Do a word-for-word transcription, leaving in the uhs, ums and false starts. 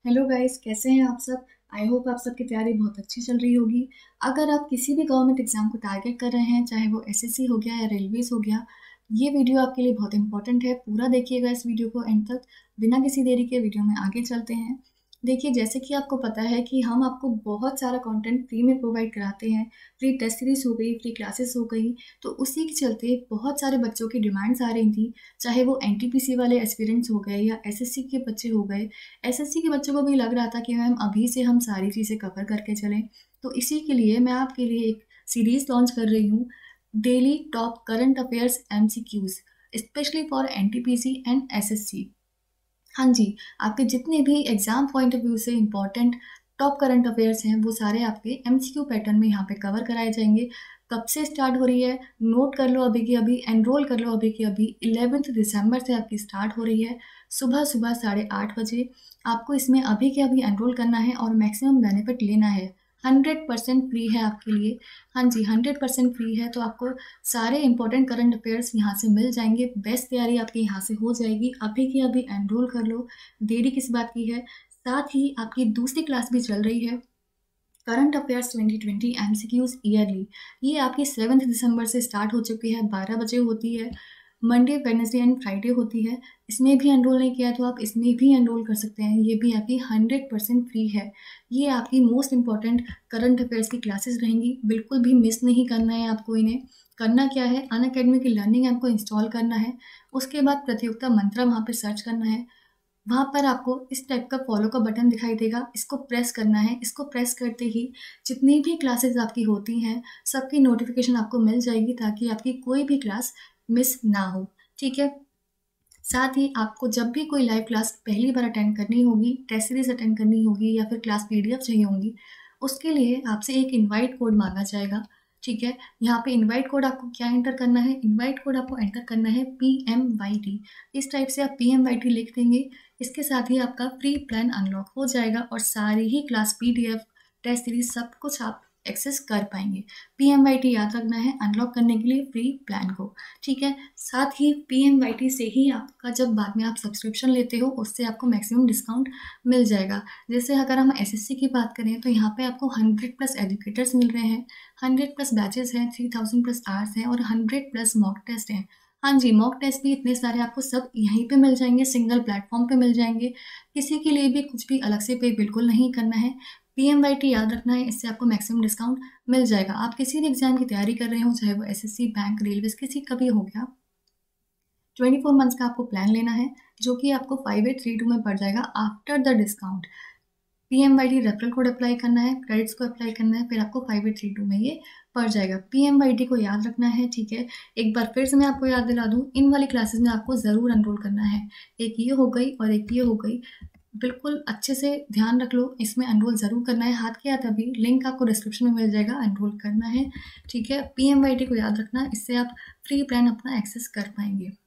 Hello guys, कैसे हैं आप सब। आई होप आप सबकी तैयारी बहुत अच्छी चल रही होगी। अगर आप किसी भी गवर्नमेंट एग्जाम को टारगेट कर रहे हैं, चाहे वो एसएससी हो गया या रेलवेज हो गया, ये वीडियो आपके लिए बहुत इंपॉर्टेंट है। पूरा देखिएगा इस वीडियो को एंड तक। बिना किसी देरी के वीडियो में आगे चलते हैं। देखिए, जैसे कि आपको पता है कि हम आपको बहुत सारा कंटेंट फ्री में प्रोवाइड कराते हैं। फ्री टेस्ट सीरीज हो गई, फ्री क्लासेस हो गई, तो उसी के चलते बहुत सारे बच्चों की डिमांड्स आ रही थी। चाहे वो एनटीपीसी वाले एस्पिरेंट्स हो गए या एसएससी के बच्चे हो गए। एसएससी के बच्चों को भी लग रहा था कि मैम अभी से हम सारी चीज़ें कवर करके चलें। तो इसी के लिए मैं आपके लिए एक सीरीज लॉन्च कर रही हूँ, daily top current affairs MCQs, specially for NTPC and SSC. हाँ जी, आपके जितने भी एग्जाम पॉइंट ऑफ व्यू से इंपॉर्टेंट टॉप करंट अफेयर्स हैं, वो सारे आपके एमसीक्यू पैटर्न में यहाँ पे कवर कराए जाएंगे। कब से स्टार्ट हो रही है, नोट कर लो अभी की अभी, एनरोल कर लो अभी की अभी। इलेवेंथ दिसंबर से आपकी स्टार्ट हो रही है, सुबह सुबह साढ़े आठ बजे। आपको इसमें अभी के अभी एनरोल करना है और मैक्सिमम बेनिफिट लेना है। हंड्रेड परसेंट फ्री है आपके लिए। हाँ जी, हंड्रेड परसेंट फ्री है, तो आपको सारे इंपॉर्टेंट करंट अफेयर्स यहाँ से मिल जाएंगे। बेस्ट तैयारी आपकी यहाँ से हो जाएगी। अभी की अभी एनरोल कर लो, देरी किस बात की है। साथ ही आपकी दूसरी क्लास भी चल रही है, current affairs twenty twenty MCQs yearly. ये आपकी सेवन्थ दिसंबर से स्टार्ट हो चुकी है, बारह बजे होती है। मंडे, वेडनेसडे एंड फ्राइडे होती है। इसमें भी एनरोल नहीं किया है तो आप इसमें भी एनरोल कर सकते हैं। ये भी आपकी हंड्रेड परसेंट फ्री है। ये आपकी मोस्ट इंपॉर्टेंट करंट अफेयर्स की क्लासेस रहेंगी, बिल्कुल भी मिस नहीं करना है आपको इन्हें। करना क्या है, अनअकैडमी की लर्निंग ऐप को इंस्टॉल करना है। उसके बाद प्रतियोगिता मंत्रा वहाँ पे सर्च करना है। वहाँ पर आपको इस टाइप का फॉलो का बटन दिखाई देगा, इसको प्रेस करना है। इसको प्रेस करते ही जितनी भी क्लासेस आपकी होती हैं, सबकी नोटिफिकेशन आपको मिल जाएगी, ताकि आपकी कोई भी क्लास मिस ना हो। ठीक है। साथ ही आपको जब भी कोई लाइव क्लास पहली बार अटेंड करनी होगी, टेस्ट सीरीज अटेंड करनी होगी या फिर क्लास पीडीएफ चाहिए होंगी, उसके लिए आपसे एक इनवाइट कोड मांगा जाएगा। ठीक है। यहाँ पे इनवाइट कोड आपको क्या एंटर करना है, इनवाइट कोड आपको एंटर करना है पी एम वाई टी। इस टाइप से आप पी एम वाई टी लिख देंगे। इसके साथ ही आपका फ्री प्लान अनलॉक हो जाएगा और सारी ही क्लास पीडीएफ, टेस्ट सीरीज सब कुछ आप एक्सेस कर पाएंगे। पी एम वाई टी याद रखना है अनलॉक करने के लिए फ्री प्लान को। ठीक है। साथ ही पी एम वाई टी से ही आपका जब बाद में आप सब्सक्रिप्शन लेते हो, उससे आपको मैक्सिमम डिस्काउंट मिल जाएगा। जैसे अगर हम एसएससी की बात करें तो यहाँ पे आपको हंड्रेड प्लस एजुकेटर्स मिल रहे हैं, हंड्रेड प्लस बैचेस हैं, थ्री थाउजेंड प्लस आवर्स हैं और हंड्रेड प्लस मॉक टेस्ट हैं। हाँ जी, मॉक टेस्ट भी इतने सारे आपको सब यहीं पे मिल जाएंगे, सिंगल प्लेटफॉर्म पे मिल जाएंगे। किसी के लिए भी कुछ भी अलग से पे बिल्कुल नहीं करना है। पी एम वाई टी याद रखना है, इससे आपको मैक्सिमम डिस्काउंट मिल जाएगा। आप किसी भी एग्जाम की तैयारी कर रहे हो, चाहे वो एसएससी, बैंक, रेलवेज, किसी का भी हो गया, ट्वेंटी फोर मंथ्स का आपको प्लान लेना है, जो कि आपको फाइव एट थ्री टू में पड़ जाएगा after the discount. P M Y T referral code apply करना है, क्रेडिट्स को अप्लाई करना है, फिर आपको फाइव एट थ्री टू में ये पड़ जाएगा। पी एम वाई टी को याद रखना है। ठीक है। एक बार फिर से मैं आपको याद दिला दूँ, इन वाली क्लासेस में आपको ज़रूर एनरोल करना है। एक ये हो गई और एक ये हो गई। बिल्कुल अच्छे से ध्यान रख लो, इसमें एनरोल ज़रूर करना है। हाथ के हाथ अभी लिंक आपको डिस्क्रिप्शन में मिल जाएगा, एनरोल करना है। ठीक है। पी एम वाई टी को याद रखना, इससे आप फ्री प्लान अपना एक्सेस कर पाएंगे।